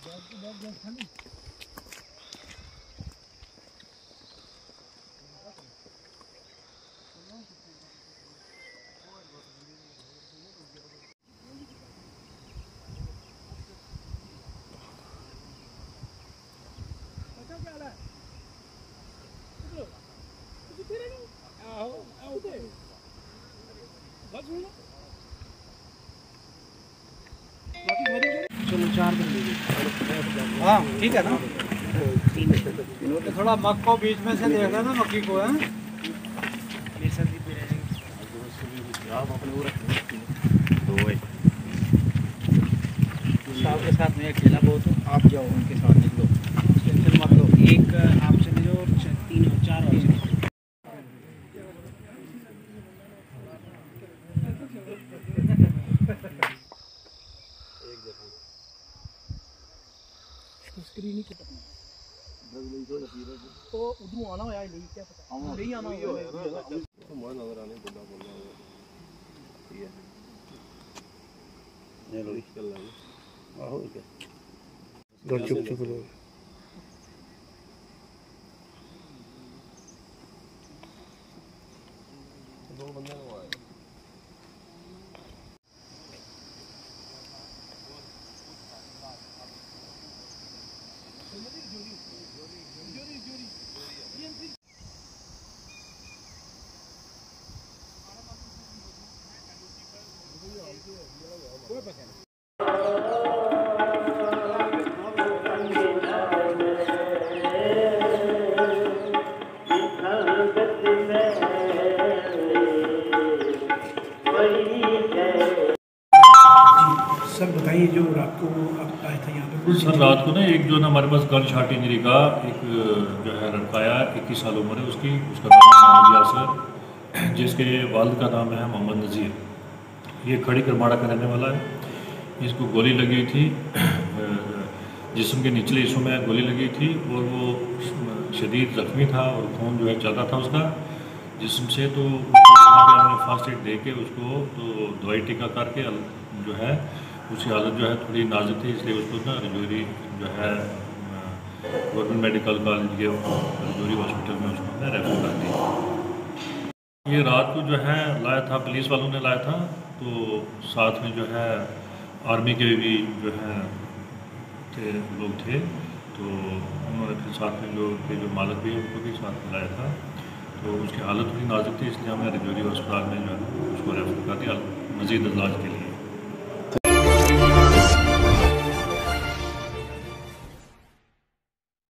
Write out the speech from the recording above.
चलो 4 दिन लीजिए। हाँ ठीक है ना। थोड़ा मक्की को बीच में से देखा ना, मक्की को है आपके साथ में अकेला बहुत हो, आप जाओ उनके साथ निकलो, टेंशन मत लो। एक आप चले जाओ, 3 और 4 और स्क्रीन ही तो उधर आना होया नहीं, क्या पता नहीं आना होया तो मोर नजर आने बंदा बोलना ठीक है ये लो चल रहा है। आहो क्या चुप चुप लो। दो बंदे को आए सर बताइए, जो रात को आप आए थे यहाँ पर? सर रात को ना एक जो ना हमारे पास गन शॉट इंजरी का एक जो है लड़का आया, 21 साल उम्र है उसकी, उसका नाम है मोहम्मद यासर, जिसके वालिद का नाम है मोहम्मद नज़ीर। ये खड़ी करमाड़ा का रहने वाला है। इसको गोली लगी थी, जिस्म के निचले हिस्सों में गोली लगी थी और वो शदीद ज़ख्मी था और खून जो है चल रहा था उसका जिस्म से। तो हमने फर्स्ट एड दे के उसको तो दवाई टीका करके जो है उसकी हालत जो है थोड़ी नाजुक थी, इसलिए उसको ना रजौरी जो है गवर्नमेंट मेडिकल कॉलेज के रजौरी हॉस्पिटल में उसको हमने रेफर कर दिया। ये रात को जो है लाया था, पुलिस वालों ने लाया था, तो साथ में जो है आर्मी के भी जो है लोग थे, तो उन्होंने फिर साथ में जो मालिक भी उनको भी साथ में लाया था। तो उसकी हालत थोड़ी नाजुक थी, इसलिए हमने रजौरी अस्पताल में जो है उसको रेफर कर दिया मज़ीद इलाज के लिए।